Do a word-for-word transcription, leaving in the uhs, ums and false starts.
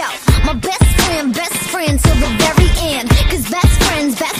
Yo, my best friend, best friend till the very end. Cause best friends, best